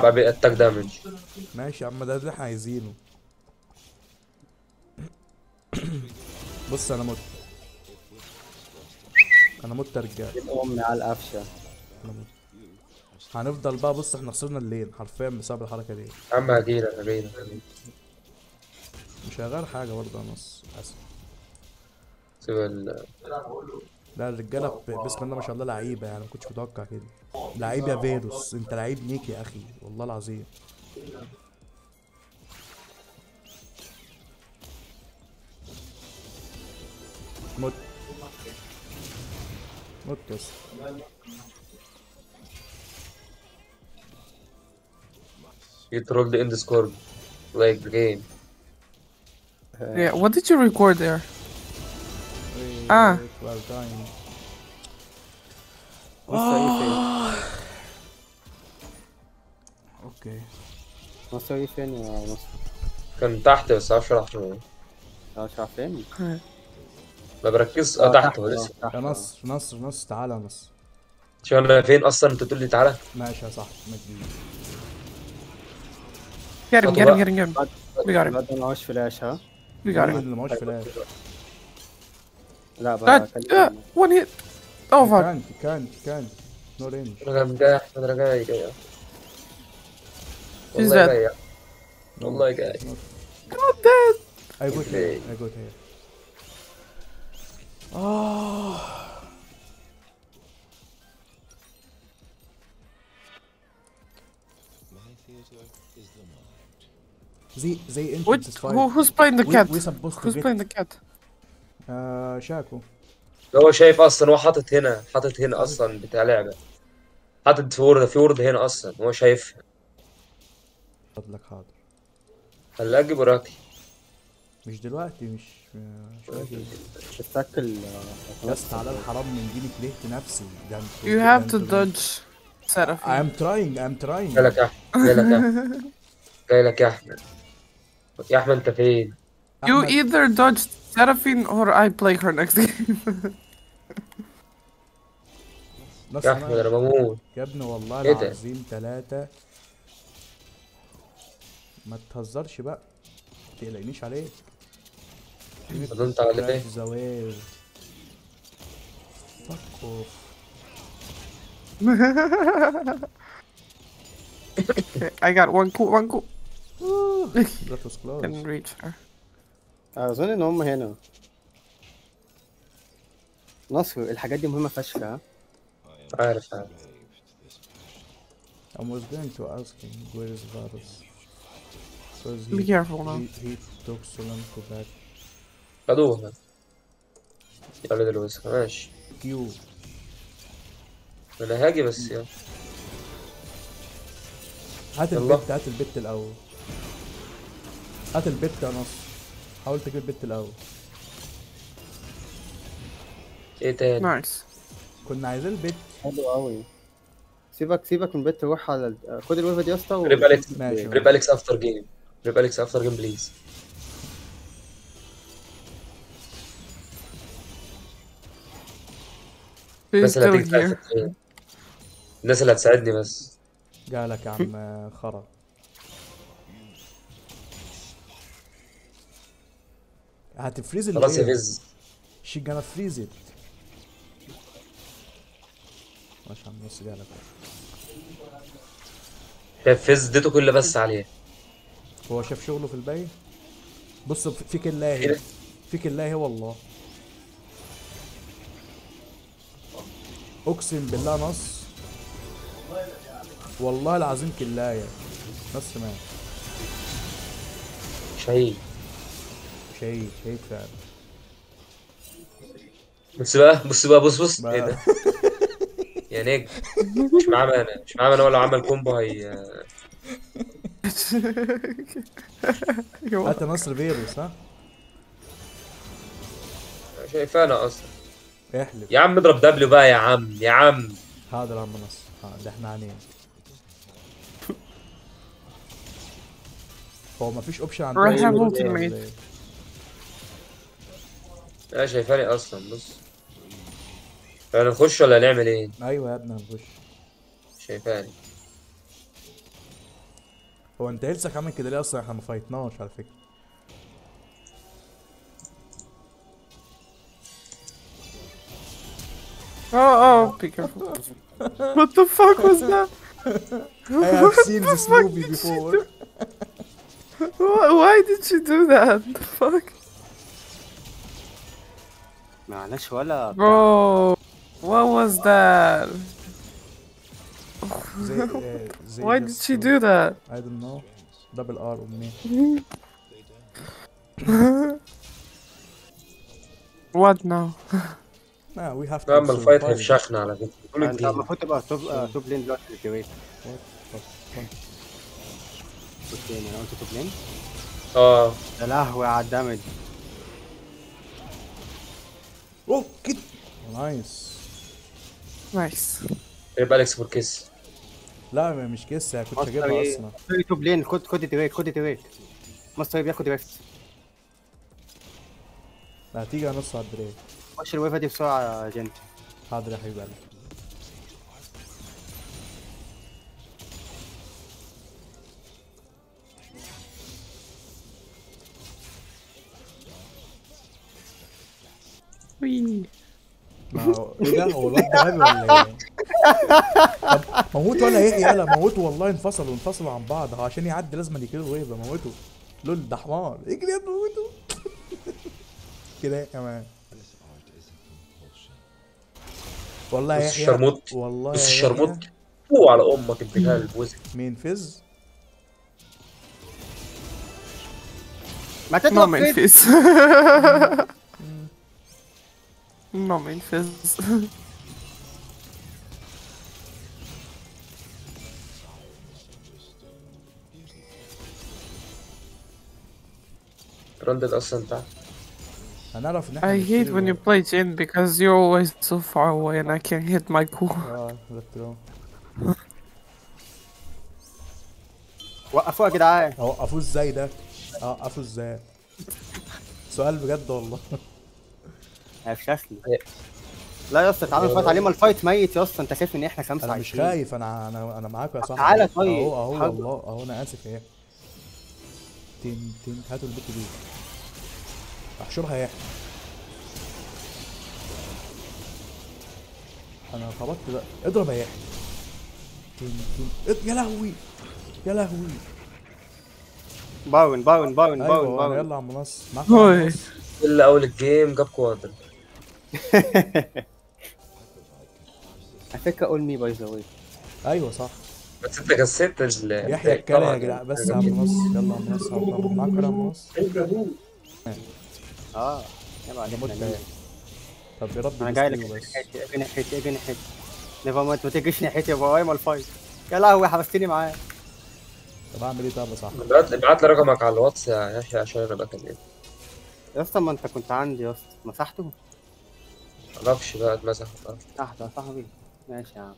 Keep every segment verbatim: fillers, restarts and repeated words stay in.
بقى بيأتاك دامج. ماشي يا عم، ده اللي احنا عايزينه. بص انا مت. انا مت يا رجاله. جيت امي على القفشه. انا مت. هنفضل بقى، بص احنا خسرنا اللين حرفيا بسبب الحركه دي. يا عم هجيلك هجيلك هجيلك. مش هيغير حاجه برضه يا نص اسف. سيب ال لا الرجاله ب- بسم الله ما شاء الله لعيبه، يعني ما كنتش متوقع كده. لعيب يا فيروس، انت لعيب نيك يا اخي والله العظيم. مت. مت يا اسطى. you troll the in Discord like the game. Yeah, what did you record there? Ah. well done. مصر ايه فين؟ اوكي. مصر ايه فين يا مصر؟ كان تحت بس معرفش راح فين. اه مش عارف فين؟ ما بركزش. اه تحت هو اه لسه. تحت يا اه. نصر نصر نصر تعالى يا نصر. شو انا فين اصلا انت تقول لي تعالى؟ ماشي يا صاحبي مجدي. Get him, خطوة get him, بقى. get him, get him. We got him. الواد ده معهوش فلاش ها؟ We got مين him. اللي معوش فلاش؟ لا God, uh, بكلم. one hit. Oh fuck. كانت كانت كانت نو رينج. انا جاي احمد انا جاي جاي. She's والله dead. جاي. والله جاي. God dead. I got here I got here. آه. زي زي انت Which, who, who's playing the We- cat? we supposed to Who's get- playing the cat? آه شاكو. هو شايف اصلا هو حاطط هنا حاطط هنا حاطط. اصلا بتاع لعبة. حاطط في وورد في وورد هنا اصلا هو شايفها. فضلك حاضر. خليها تجيب وراكي. مش دلوقتي مش مش واجي. تتاكل. يا اسطى على الحرام من ديني كرهت نفسي ده انتوا. You ده have to انتوا- dodge Seraphine. I'm trying I'm trying. جاي لك يا احمد جاي لك يا احمد جاي لك يا احمد. يا احمد انت فين؟ You أحمد. either dodge Seraphine or I play her next game. نص يا احمد انا ما- بموت. يا ابني والله إيه ده؟ العظيم ثلاثة. ما تهزرش بقى. ما تقلقنيش عليك. فضلت على ايه؟ زواير. فك اوف. Okay, I got one coup, one coup. That was close. Can reach her. اظن ان هم هنا. نصر الحاجات دي مهمه فشخ ها. عارف عارف. I was going to ask him where is Varus. Because Be he, careful now. he, he took so long to back. خدوها. يا ولد الوسخ ماشي. كيو. انا هاجي بس يلا. هات يلا. البت هات البت الأول. هات البت يا نصر. حاول تجيب البت الأول. ايه تاني؟ Nice. كنا عايزين البت. حلو قوي. سيبك سيبك من البيت روح على ال- خد الويفه دي يا اسطى. ريب اليكس ماشي. ريب اليكس افتر جيم. ريب اليكس افتر جيم بليز. She's الناس اللي still هتيجي here. تساعدني. الناس اللي هتساعدني بس. جالك يا عم خرا. هتفريز اللي خلاص يا فز. شي جانا فريز ات. ماشي يا عم نص جالك. شايف فز اديته كل بس عليه. هو شاف شغله في الباقي. بص في كلاهي. إيه ده؟ في كلاهي والله. اقسم بالله نص. والله العظيم كلاية. نص مات. شهيد. شهيد شهيد فعلا. بص بقى بص بقى بص بص ايه بقى. ده؟ يا نجم. مش معاه مانا مش معاه مانا ولا عمل كومبو هي. هات نصر فيروس ها. شايفانا اصلا. احلف. يا عم اضرب دبليو بقى يا عم يا عم. حاضر يا عم نصر. ها ده احنا عنين. هو مفيش اوبشن عندنا. Right have ولا ultimate. إيه؟ لا شايفاني اصلا بص. انا نخش ولا نعمل ايه؟ ايوه يا ابني هنخش. شايفاني. هو انت هيلسك عامل كده ليه اصلا؟ احنا ما فايتناش على فكره. Oh, oh, be careful. What the fuck was that? I have seen this movie before. Why, why did she do that? The fuck? معناش ولا بتاع. Bro, what was that? They, uh, they Why did just, she uh, do that? I don't know. Double R on me. What now? Nah, we have to لما الفايت survive. هيفشخنا على فكره طول انت الجيم. المفروض تبقى توب آه، توب لين دلوقتي في الكويت. What the fuck? توب لين انا قلت توب لين. اه يا لهوي على الدمج. اوه كده. نايس. Nice. يبقى اليكس فور كيس. لا ما- مش كيس، كنت مصري هجيبها اصلا. مصري توب لين. خد خد دريك خد دريك. مصري بياخد ريفت. لا هتيجي نص على الدريك. خش الويفه دي بسرعه يا جنت. حاضر يا حبيب قلبي. Wee. ما هو ايه ده؟ هو الواد ده غبي ولا ايه؟ طب موته ولا يحيى؟ يلا موته والله. انفصلوا انفصلوا عن بعض. هو عشان يعدي لازم يكيل ويبقى موته. لول ده حمار. اجري يا موته. كده يا كمان. والله بص يا يحيى. الشرموط والله بص يا الشرموط يحيى. فوق على امك ابن كلب وزن. مين فز؟ ما No تطلع main فين؟ fizz. No main fizz. راندل اصلا تحت. هنعرف ان احنا I hate when you play Jin because you're always so far away and I can't hit my core. اه ده ترو. وقفوها يا جدعان. اوقفوه ازاي ده؟ اوقفوه ازاي؟ سؤال بجد والله. هيفشخني. لا يا اسطى تعالى نفايت عليه. ما الفايت ميت يا اسطى. انت خايف ان احنا خمسة انا مش عايشين. خايف. انا انا انا معاكم يا صاحبي. تعالى طيب. اهو اهو حاضر. والله اهو. انا اسف ايه. تين تين هاتوا البت دي. احشرها يا يحيى. انا خبطت بقى. اضرب يا يحيى. تين تين اض- يا لهوي يا لهوي. باون باون باون باون ايوه انا باون. يلا يا عم منص. معاكم يا عم Oi. منص. الا اول الجيم جاب كوادر. على فكره قول مي باي ذا واي. ايوه صح. بس انت كسرت ال يحيى الكلى يا جدعان. بس يا عم منص. يلا يا عم منص. معاكم يا عم منص. اه يبقى ده مت عليك. ايه. طب يا رب انا جاي لك يستوي بس. ناحيتي. اجي ناحيتي اجي ناحيتي. نيفر مايند ما تجيش ناحيتي يا بابا. ما الفايت. يا لهوي حبستني معاه. طب اعمل ايه طب يا صاحبي؟ ابعت ابعت لي رقمك على الواتس يا يحيى عشان انا بكلمك. يا اسطى ما انت كنت عندي يا اسطى. مسحته. معرفش بقى اتمسح ولا لا. مسحته يا صاحبي. ماشي يا عم.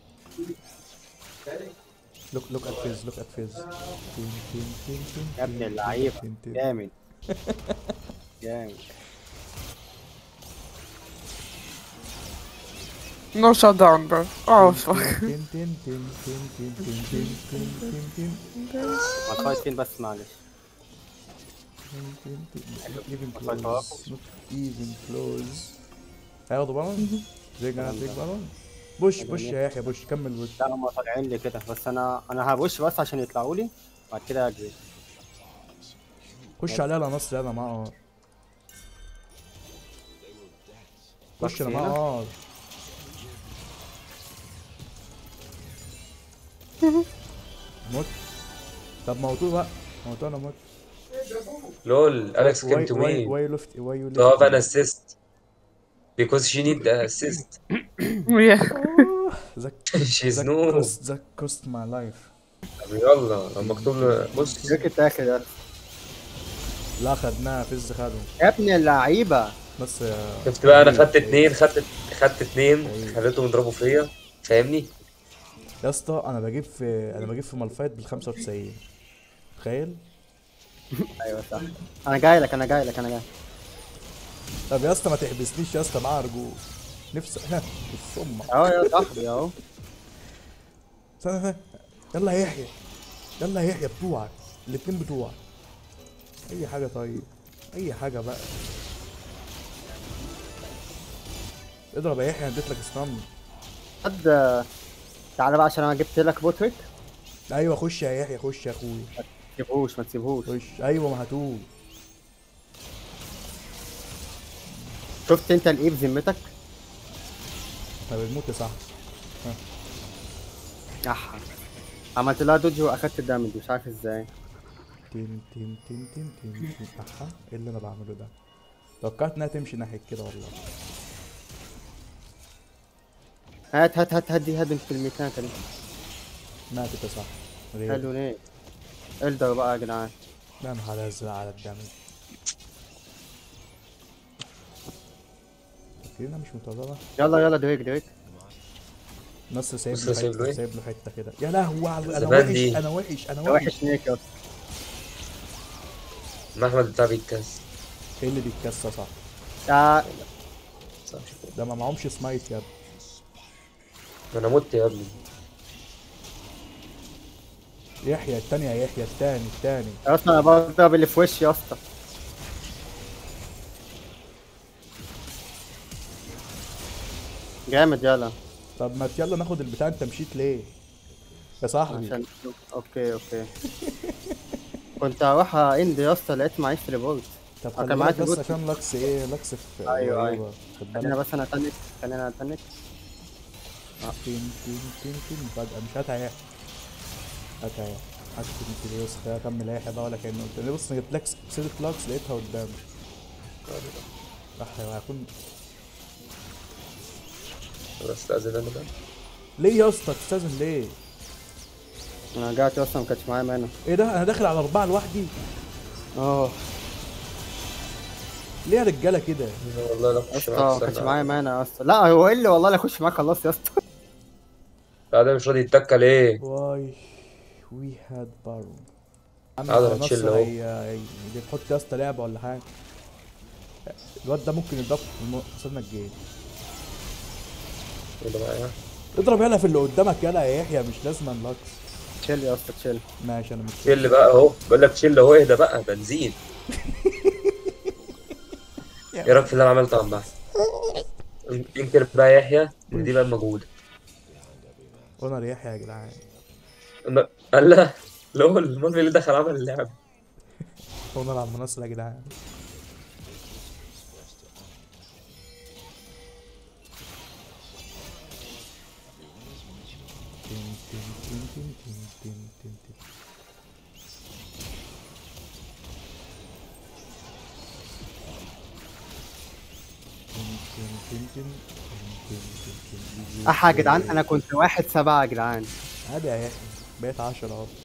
لوك لوك ات فيز. لوك ات فيز. تين تين تين تين يا ابن تين اللعيبه. تين تين. جامد. جامد. No shutdown, bro. Oh fuck. تين تين تين تين تين تين تين تين تين تين. ما الفايت فين بس معلش. Not even close. Not even close. هياخدوا بالون؟ زي جانا تيك بالون؟ بوش بوش يا يحيى بوش. كمل بوش. لا هم طالعين لي كده بس انا انا هبوش بس عشان يطلعوا لي. بعد كده اجري. خش عليها. لا نصر يلا معاه ار. خش انا معاه ار. موت. طب موتوه بقى. موتوه انا موت. لول اليكس came to why me why you left why you to have left an assist because she need the assist. Yeah. that she's that no. cost that cost my life. طب يلا لو مكتوب له بص جيك التاخر يا اسطى. لا خدناها فز خدهم. يا ابن اللعيبه. بس يا شفت بقى انا خدت اتنين خدت خدت اتنين خليتهم يضربوا فيا فاهمني. يا اسطى انا بجيب في انا بجيب في مالفايت بال خمسة وتسعين. تخيل. ايوه صح. انا جاي لك انا جاي لك انا جاي. طب يا اسطى ما تحبسنيش يا اسطى معاه ارجوك. نفسي ها الصم. اهو يا صاحبي اهو. استنى استنى. يلا يا يحيى. يلا يا يحيى بتوعك. الاتنين بتوع اي حاجه. طيب اي حاجه بقى. اضرب يا يحيى، اديت لك ستان. حد تعالى بقى عشان انا جبت لك بوتريك. ايوه خش يا يحيى، خش يا اخويا. ما تسيبهوش ما تسيبهوش. خش. ايوه ما هتوه. شفت انت الايه بذمتك؟ طب الموت صح. اح عملت لها دوج واخدت الدامج مش عارف ازاي. تين تين تين تين تين تين. احا ايه اللي انا بعمله ده؟ توقعت انها تمشي ناحيه كده والله. هات هات هات هات دي هات في الميكانيكا دي. ماتت صح. حلو ليه؟ الدر بقى يا جدعان. يا نهار ازرق على الدمج. فاكرينها مش مطربه. يلا يلا دريك دريك. نص سايب نص له سايب له حته، إيه؟ سايب له حته كده. يا لهوي على- انا زمان وحش دي. انا وحش انا ده وحش. وحش نيك يا اسطى. محمد بتاع بيتكس. ايه اللي بيتكسى صح؟ يا صح. ده ما معهمش سمايت يا ابني. ما انا مت يا ابني. يحيى التاني يا يحيى التاني التاني. يا اسطى انا بضرب اللي في وشي يا اسطى. جامد يلا. طب ما يلا ناخد البتاع، انت مشيت ليه؟ يا صاحبي. عشان اوكي اوكي. كنت هروح اند يا اسطى لقيت معيش تليبورت. طب كان خلي معايا بالك بس تليبورت. عشان لاكس ايه، لاكس في أيوة، قريبة. خد خلينا بالك. بس انا اتنك خلينا اتنك. تين تين تين تين فجأة مش هاتها يا هاتها يا هات تين بص كده كمل اي حاجة ولا كأنه قلت لي. بص انا جبت لك سيرة لاكس لقيتها قدامي. راح هيكون. بس استاذن انا بقى. ليه يا اسطى تستاذن ليه؟ انا رجعت يا اسطى ما كانش معايا مانا. ايه ده انا داخل على اربعة لوحدي. اه ليه يا رجالة كده؟ والله لا يا اخش اسطى معاك ما كانش استنى. معايا مانا يا اسطى. لا هو ايه اللي والله لا اخش معاك خلاص يا اسطى. لا ده مش راضي يتكل ايه. واي وي هاد بارو. عم حاضر، هتشيل نصر اهو. هي هي بتحط يا اسطى لعبة ولا حاجة. الواد ده ممكن يضاف خسرنا الجيم. يلا بقى يا. اضرب يلا في اللي قدامك يلا يا يحيى، مش لازم لاكس. تشيل يا اسطى تشيل. ماشي انا مش تشيل بقى اهو، بقول لك تشيل اهو. اهدى بقى بنزين. ايه رايك في اللي انا عملته عم بحث؟ يمكن بقى يحيى ان دي بقى موجوده. اونر يحيى يا جدعان. ما- قال لا. لول المال اللي دخل عمل اللعبه. اونر على المنصة يا جدعان. تين تين تين تين تين تين تين تين. تين تين تين تين تين تين تين. احا يا جدعان انا كنت واحد سبعة يا جدعان. عادي يا يحيى بقيت عشرة اهو.